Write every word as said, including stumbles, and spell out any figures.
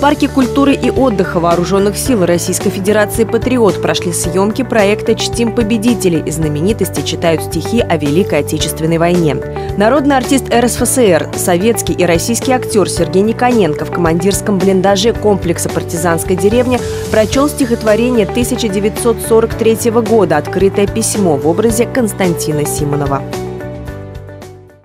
парке культуры и отдыха Вооруженных сил Российской Федерации «Патриот» прошли съемки проекта «Чтим победителей». Знаменитости читают стихи о Великой Отечественной войне. Народный артист эр эс эф эс ер, советский и российский актер Сергей Никоненко в командирском блиндаже комплекса «Партизанская деревня» прочел стихотворение тысяча девятьсот сорок третьего года «Открытое письмо» в образе Константина Симонова.